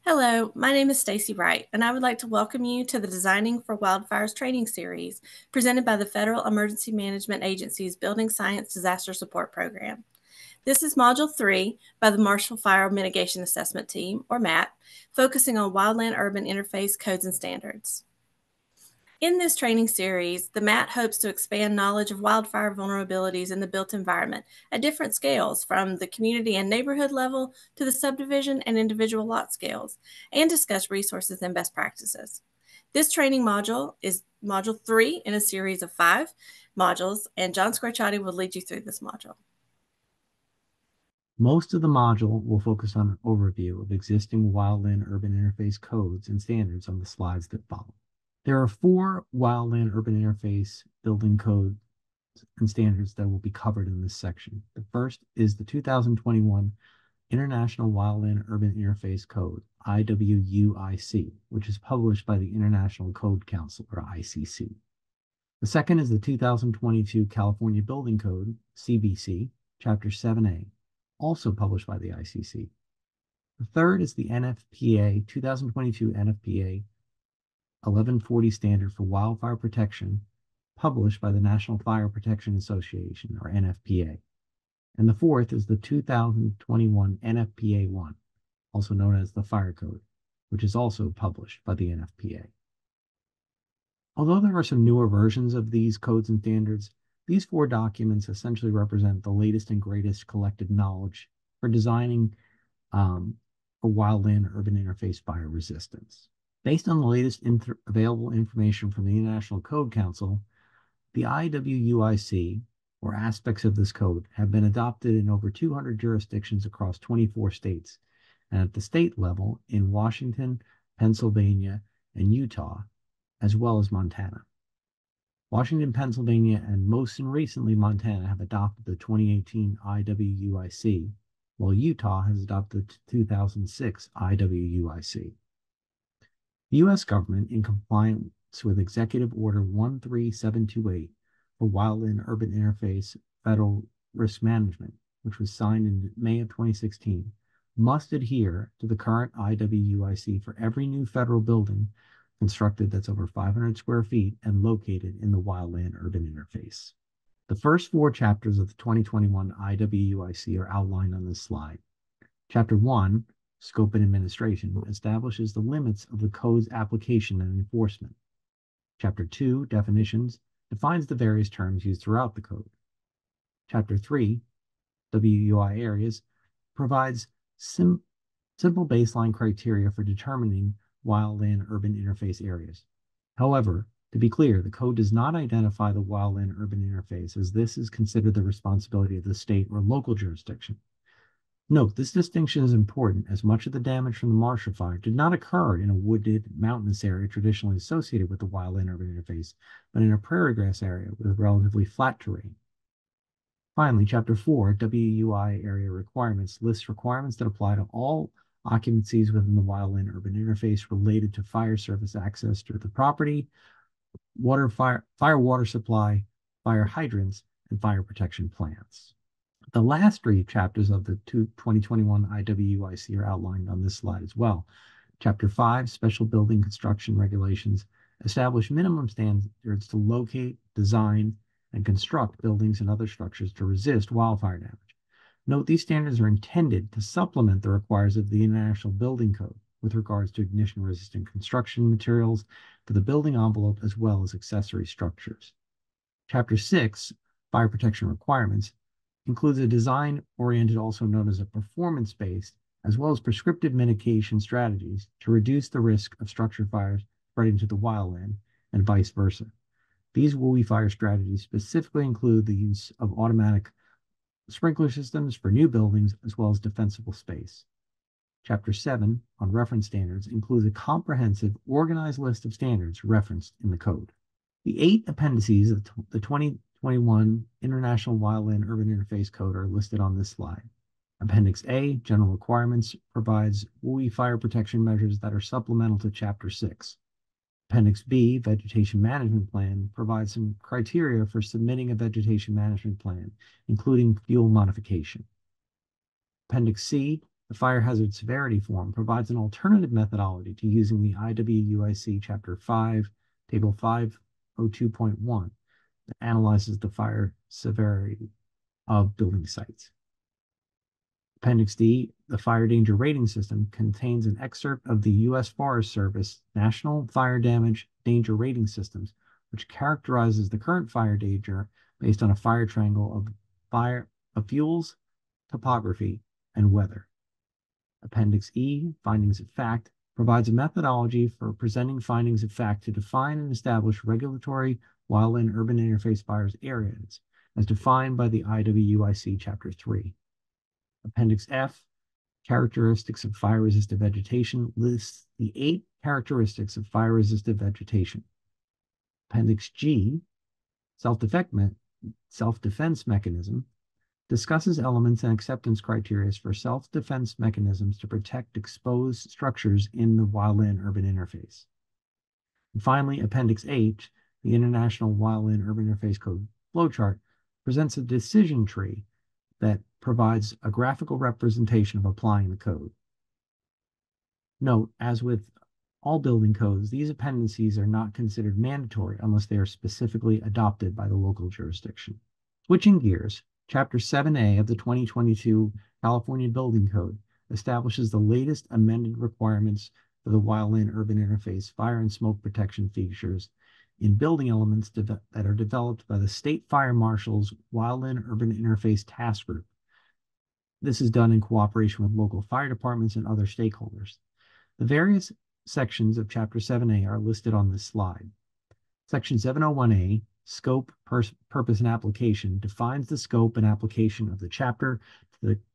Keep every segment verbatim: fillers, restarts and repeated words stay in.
Hello, my name is Stacy Wright, and I would like to welcome you to the Designing for Wildfires training series presented by the Federal Emergency Management Agency's Building Science Disaster Support Program. This is Module three by the Marshall Fire Mitigation Assessment Team, or MAT, focusing on wildland-urban interface codes and standards. In this training series, the MAT hopes to expand knowledge of wildfire vulnerabilities in the built environment at different scales, from the community and neighborhood level to the subdivision and individual lot scales, and discuss resources and best practices. This training module is Module three in a series of five modules, and John Squarciati will lead you through this module. Most of the module will focus on an overview of existing wildland-urban interface codes and standards on the slides that follow. There are four wildland-urban interface building codes and standards that will be covered in this section. The first is the two thousand twenty-one International Wildland-Urban Interface Code, I W U I C, which is published by the International Code Council, or I C C. The second is the two thousand twenty-two California Building Code, C B C, Chapter seven A, also published by the I C C. The third is the N F P A two thousand twenty-two N F P A eleven forty Standard for Wildfire Protection, published by the National Fire Protection Association, or N F P A. And the fourth is the two thousand twenty-one N F P A one, also known as the Fire Code, which is also published by the N F P A. Although there are some newer versions of these codes and standards, these four documents essentially represent the latest and greatest collected knowledge for designing um, for wildland urban interface fire resistance. Based on the latest inter available information from the International Code Council, the I W U I C, or aspects of this code, have been adopted in over two hundred jurisdictions across twenty-four states, and at the state level in Washington, Pennsylvania, and Utah, as well as Montana. Washington, Pennsylvania, and most recently Montana have adopted the twenty eighteen I W U I C, while Utah has adopted the two thousand six I W U I C. The U S government, in compliance with Executive Order one three seven two eight for Wildland Urban Interface Federal Risk Management, which was signed in May of twenty sixteen, must adhere to the current I W U I C for every new federal building constructed that's over five hundred square feet and located in the wildland urban interface. The first four chapters of the twenty twenty-one I W U I C are outlined on this slide. Chapter one, Scope and Administration, establishes the limits of the code's application and enforcement. Chapter two, Definitions, defines the various terms used throughout the code. Chapter three, W U I Areas, provides sim simple baseline criteria for determining wildland urban interface areas. However, to be clear, the code does not identify the wildland urban interface, as this is considered the responsibility of the state or local jurisdiction. Note, this distinction is important, as much of the damage from the Marshall Fire did not occur in a wooded, mountainous area traditionally associated with the wildland urban interface, but in a prairie grass area with relatively flat terrain. Finally, Chapter four, W U I Area Requirements, lists requirements that apply to all occupancies within the wildland urban interface related to fire service access to the property, water fire, fire water supply, fire hydrants, and fire protection plans. The last three chapters of the twenty twenty-one I W U I C are outlined on this slide as well. Chapter five, Special Building Construction Regulations, establish minimum standards to locate, design, and construct buildings and other structures to resist wildfire damage. Note, these standards are intended to supplement the requirements of the International Building Code with regards to ignition-resistant construction materials for the building envelope as well as accessory structures. Chapter six, Fire Protection Requirements, includes a design-oriented, also known as a performance-based, as well as prescriptive mitigation strategies to reduce the risk of structure fires spreading to the wildland and vice versa. These W U I fire strategies specifically include the use of automatic sprinkler systems for new buildings, as well as defensible space. Chapter seven, on reference standards, includes a comprehensive, organized list of standards referenced in the code. The eight appendices of the twenty twenty-one International Wildland Urban Interface Code are listed on this slide. Appendix A, General Requirements, provides W U I fire protection measures that are supplemental to Chapter six. Appendix B, Vegetation Management Plan, provides some criteria for submitting a vegetation management plan, including fuel modification. Appendix C The fire hazard severity form provides an alternative methodology to using the I W U I C Chapter five, Table five oh two point one that analyzes the fire severity of building sites. Appendix D, the Fire Danger Rating System, contains an excerpt of the U S Forest Service National Fire Damage Danger Rating Systems, which characterizes the current fire danger based on a fire triangle of fire of fuels, topography, and weather. Appendix E, Findings of Fact, provides a methodology for presenting findings of fact to define and establish regulatory wildland urban interface fires areas, as defined by the I W U I C Chapter three. Appendix F, Characteristics of Fire-Resistant Vegetation, lists the eight characteristics of fire-resistant vegetation. Appendix G, Self-Defense self-defense Mechanism, discusses elements and acceptance criteria for self-defense mechanisms to protect exposed structures in the wildland-urban interface. And finally, Appendix H, the International Wildland Urban Interface Code flowchart, presents a decision tree that provides a graphical representation of applying the code. Note, as with all building codes, these appendices are not considered mandatory unless they are specifically adopted by the local jurisdiction. Switching gears, Chapter seven A of the twenty twenty-two California Building Code establishes the latest amended requirements for the wildland urban interface fire and smoke protection features in building elements that are developed by the State Fire Marshal's Wildland Urban Interface Task Group. This is done in cooperation with local fire departments and other stakeholders. The various sections of Chapter seven A are listed on this slide. Section seven oh one A, Scope, Pers Purpose, and Application, defines the scope and application of the chapter to the,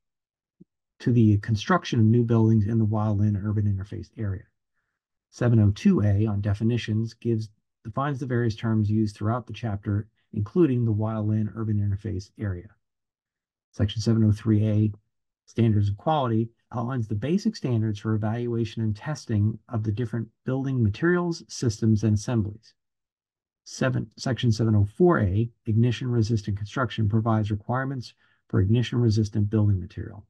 to the construction of new buildings in the wildland urban interface area. seven oh two A, on definitions, gives defines the various terms used throughout the chapter, including the wildland urban interface area. Section seven oh three A, Standards of Quality, outlines the basic standards for evaluation and testing of the different building materials, systems, and assemblies. Seven, Section seven oh four A, Ignition-Resistant Construction, provides requirements for ignition-resistant building material.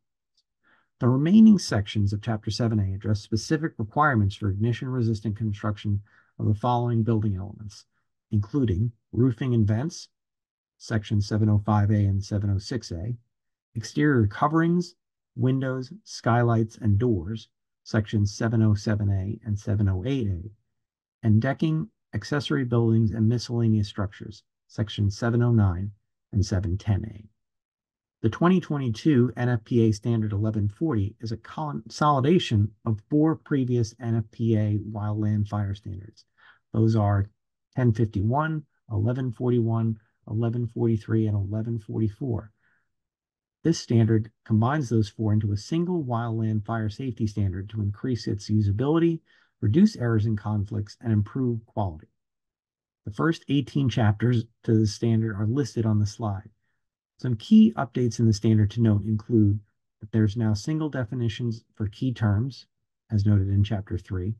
The remaining sections of Chapter seven A address specific requirements for ignition-resistant construction of the following building elements, including roofing and vents, Section seven oh five A and seven oh six A, exterior coverings, windows, skylights, and doors, Sections seven oh seven A and seven oh eight A, and decking, accessory buildings, and miscellaneous structures, Section seven oh nine and seven ten A. The twenty twenty-two N F P A Standard eleven forty is a consolidation of four previous N F P A wildland fire standards. Those are ten fifty-one, eleven forty-one, eleven forty-three, and eleven forty-four. This standard combines those four into a single wildland fire safety standard to increase its usability, reduce errors and conflicts, and improve quality. The first eighteen chapters to the standard are listed on the slide. Some key updates in the standard to note include that there's now single definitions for key terms, as noted in Chapter three,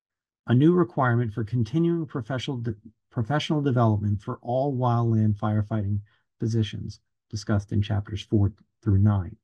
a new requirement for continuing professional, de professional development for all wildland firefighting positions, discussed in Chapters four through nine,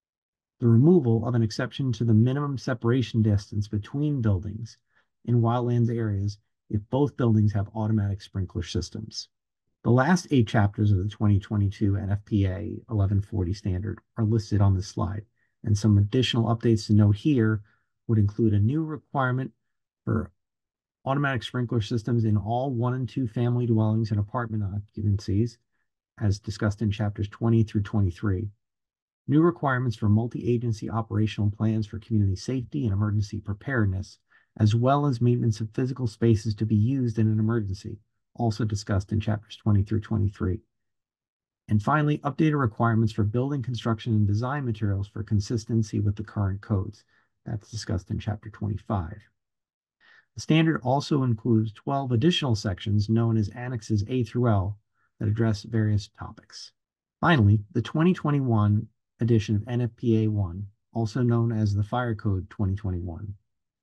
the removal of an exception to the minimum separation distance between buildings in wildlands areas if both buildings have automatic sprinkler systems. The last eight chapters of the twenty twenty-two N F P A eleven forty standard are listed on this slide, and some additional updates to note here would include a new requirement for automatic sprinkler systems in all one and two family dwellings and apartment occupancies, as discussed in chapters twenty through twenty-three. New requirements for multi-agency operational plans for community safety and emergency preparedness, as well as maintenance of physical spaces to be used in an emergency, also discussed in chapters twenty through twenty-three. And finally, updated requirements for building construction and design materials for consistency with the current codes. That's discussed in chapter twenty-five. The standard also includes twelve additional sections known as Annexes A through L that address various topics. Finally, the twenty twenty-one edition of N F P A one, also known as the Fire Code twenty twenty-one,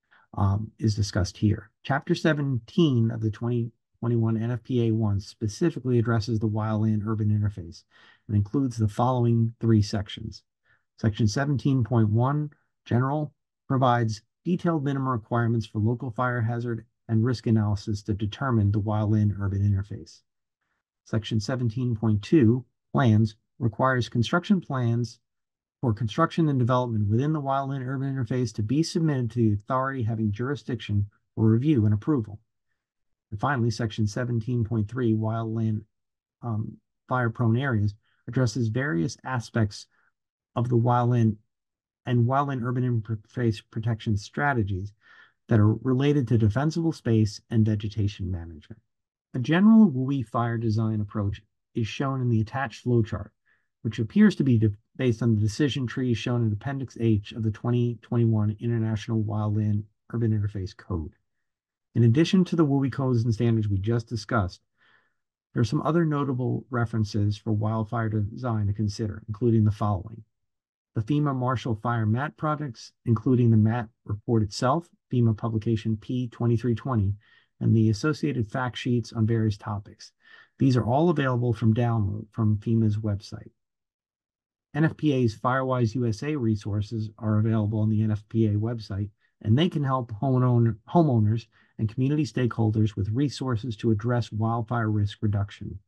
um, is discussed here. Chapter seventeen of the twenty twenty-one N F P A one specifically addresses the wildland urban interface and includes the following three sections. Section seventeen point one, General provides detailed minimum requirements for local fire hazard and risk analysis to determine the wildland-urban interface. Section seventeen point two, Plans, requires construction plans for construction and development within the wildland-urban interface to be submitted to the authority having jurisdiction for review and approval. And finally, Section seventeen point three, Wildland um, Fire-Prone Areas, addresses various aspects of the wildland and wildland-urban interface protection strategies that are related to defensible space and vegetation management. A general W U I fire design approach is shown in the attached flowchart, which appears to be based on the decision tree shown in Appendix H of the twenty twenty-one International Wildland Urban Interface Code. In addition to the W U I codes and standards we just discussed, there are some other notable references for wildfire design to consider, including the following: the FEMA Marshall Fire M A T projects, including the M A T report itself, FEMA publication P twenty-three twenty, and the associated fact sheets on various topics. These are all available from download from FEMA's website. N F P A's Firewise U S A resources are available on the N F P A website, and they can help homeowner, homeowners and community stakeholders with resources to address wildfire risk reduction.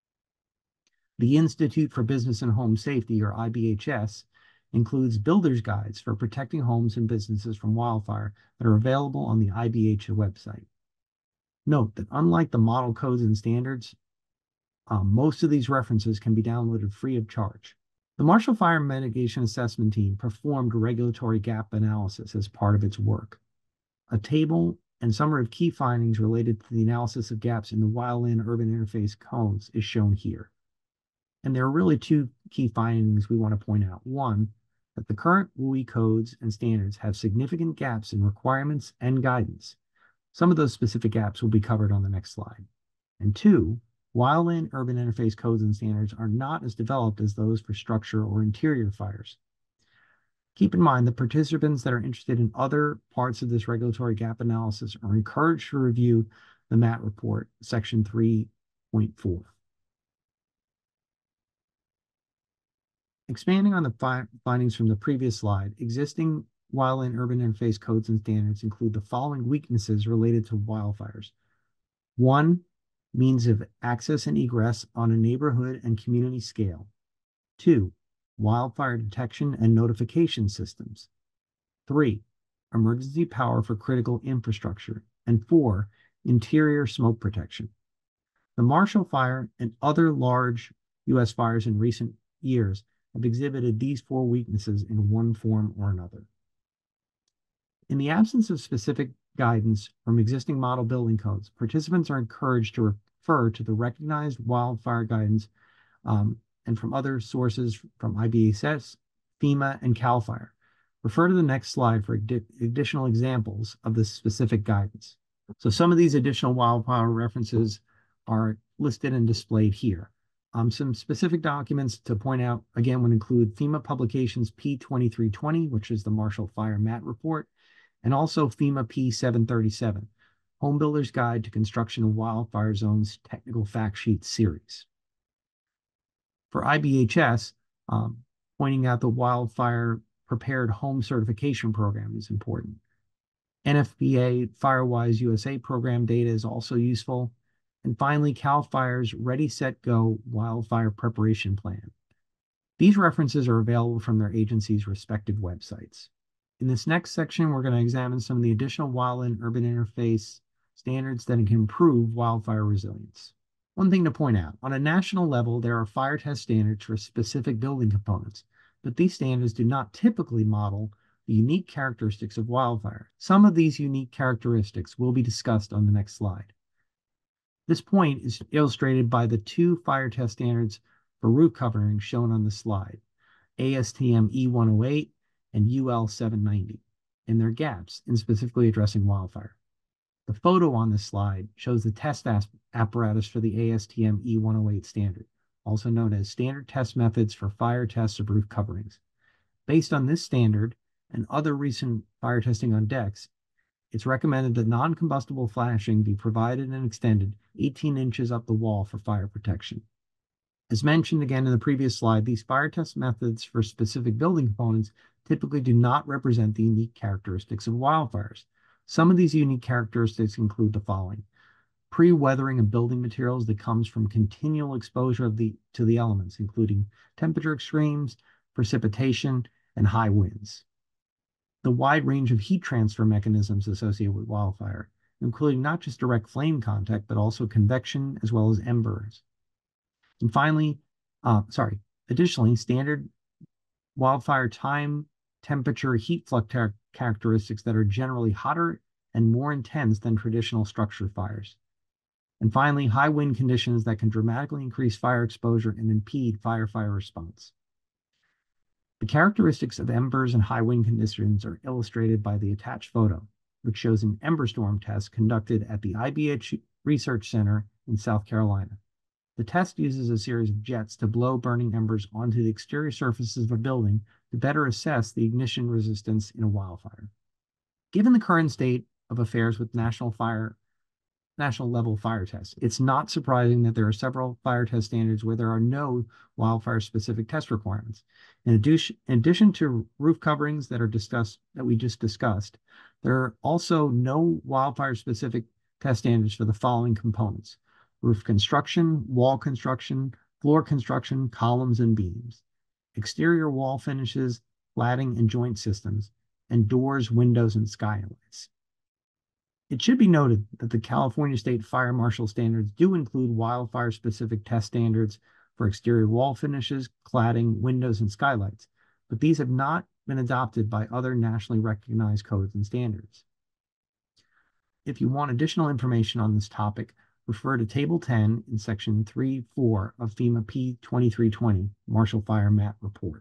The Institute for Business and Home Safety, or I B H S, includes builder's guides for protecting homes and businesses from wildfire that are available on the I B H S website. Note that unlike the model codes and standards, um, most of these references can be downloaded free of charge. The Marshall Fire Mitigation Assessment Team performed regulatory gap analysis as part of its work. A table and summary of key findings related to the analysis of gaps in the wildland-urban interface codes is shown here. And there are really two key findings we want to point out. One, that the current W U I codes and standards have significant gaps in requirements and guidance. Some of those specific gaps will be covered on the next slide. And two, wildland urban interface codes and standards are not as developed as those for structure or interior fires. Keep in mind that participants that are interested in other parts of this regulatory gap analysis are encouraged to review the M A T report, section three point four. Expanding on the fi findings from the previous slide, existing wildland urban interface codes and standards include the following weaknesses related to wildfires. One, means of access and egress on a neighborhood and community scale. Two, wildfire detection and notification systems. Three, emergency power for critical infrastructure. And four, interior smoke protection. The Marshall Fire and other large U S fires in recent years have exhibited these four weaknesses in one form or another. In the absence of specific guidance from existing model building codes, participants are encouraged to refer to the recognized wildfire guidance um, and from other sources from I B H S, FEMA, and CAL FIRE. Refer to the next slide for ad additional examples of this specific guidance. So some of these additional wildfire references are listed and displayed here. Um, some specific documents to point out, again, would include FEMA publications P twenty-three twenty, which is the Marshall Fire M A T report, and also FEMA P seven thirty-seven, Home Builder's Guide to Construction of Wildfire Zones Technical Fact Sheet Series. For I B H S, um, pointing out the Wildfire Prepared Home Certification Program is important. N F P A Firewise U S A program data is also useful. And finally, CAL FIRE's Ready, Set, Go Wildfire Preparation Plan. These references are available from their agency's respective websites. In this next section, we're going to examine some of the additional wildland urban interface standards that can improve wildfire resilience. One thing to point out, on a national level, there are fire test standards for specific building components, but these standards do not typically model the unique characteristics of wildfire. Some of these unique characteristics will be discussed on the next slide. This point is illustrated by the two fire test standards for roof coverings shown on the slide, A S T M E one oh eight and U L seven ninety, and their gaps in specifically addressing wildfire. The photo on this slide shows the test apparatus for the A S T M E one oh eight standard, also known as Standard Test Methods for Fire Tests of Roof Coverings. Based on this standard and other recent fire testing on decks, it's recommended that non-combustible flashing be provided and extended eighteen inches up the wall for fire protection. As mentioned again in the previous slide, these fire test methods for specific building components typically do not represent the unique characteristics of wildfires. Some of these unique characteristics include the following: pre-weathering of building materials that comes from continual exposure of the, to the elements, including temperature extremes, precipitation, and high winds. The wide range of heat transfer mechanisms associated with wildfire, including not just direct flame contact, but also convection as well as embers. And finally, uh, sorry, additionally, standard wildfire time, temperature, heat flux characteristics that are generally hotter and more intense than traditional structure fires. And finally, high wind conditions that can dramatically increase fire exposure and impede firefighter response. The characteristics of embers and high wind conditions are illustrated by the attached photo, which shows an ember storm test conducted at the I B H Research Center in South Carolina. The test uses a series of jets to blow burning embers onto the exterior surfaces of a building to better assess the ignition resistance in a wildfire. Given the current state of affairs with national fire, national level fire tests, it's not surprising that there are several fire test standards where there are no wildfire specific test requirements. In addition, in addition to roof coverings that are discussed, that we just discussed, there are also no wildfire specific test standards for the following components: roof construction, wall construction, floor construction, columns and beams, exterior wall finishes, cladding and joint systems, and doors, windows, and skylights. It should be noted that the California State Fire Marshal standards do include wildfire-specific test standards for exterior wall finishes, cladding, windows, and skylights, but these have not been adopted by other nationally recognized codes and standards. If you want additional information on this topic, refer to Table ten in Section three four of FEMA P twenty-three twenty, Marshall Fire Mat Report.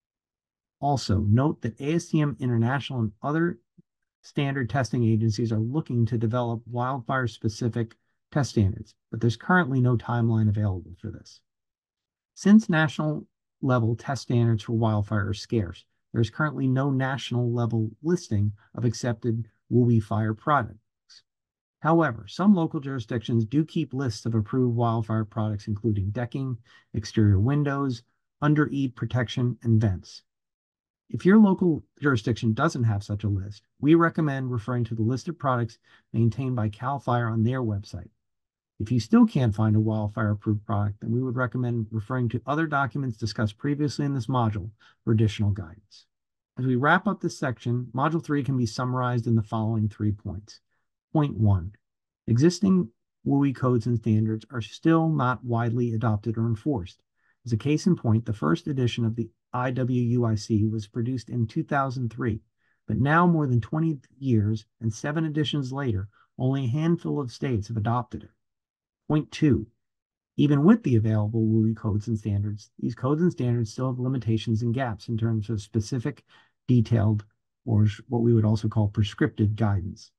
Also, note that A S T M International and other standard testing agencies are looking to develop wildfire-specific test standards, but there's currently no timeline available for this. Since national level test standards for wildfire are scarce, there's currently no national level listing of accepted W U I fire products. However, some local jurisdictions do keep lists of approved wildfire products, including decking, exterior windows, under-eave protection, and vents. If your local jurisdiction doesn't have such a list, we recommend referring to the list of products maintained by CAL FIRE on their website. If you still can't find a wildfire-approved product, then we would recommend referring to other documents discussed previously in this module for additional guidance. As we wrap up this section, Module three can be summarized in the following three points. Point one, existing W U I codes and standards are still not widely adopted or enforced. As a case in point, the first edition of the I W U I C was produced in two thousand three, but now more than twenty years and seven editions later, only a handful of states have adopted it. Point two, even with the available W U I codes and standards, these codes and standards still have limitations and gaps in terms of specific, detailed, or what we would also call prescriptive guidance.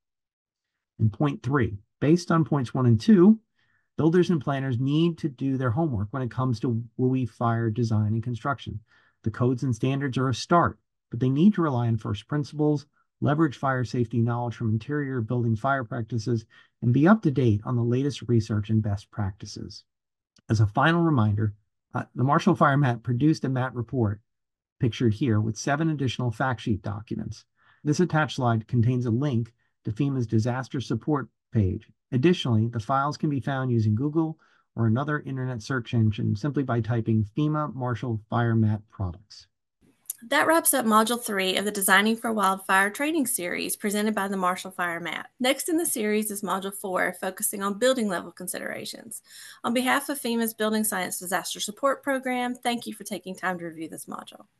And point three, based on points one and two, builders and planners need to do their homework when it comes to W U I fire design and construction. The codes and standards are a start, but they need to rely on first principles, leverage fire safety knowledge from interior building fire practices, and be up to date on the latest research and best practices. As a final reminder, uh, the Marshall Fire Mat produced a mat report pictured here with seven additional fact sheet documents. This attached slide contains a link to FEMA's disaster support page. Additionally, the files can be found using Google or another internet search engine simply by typing FEMA Marshall Fire Mat products. That wraps up Module three of the Designing for Wildfire training series presented by the Marshall Fire Mat. Next in the series is Module four, focusing on building level considerations. On behalf of FEMA's Building Science Disaster Support Program, thank you for taking time to review this module.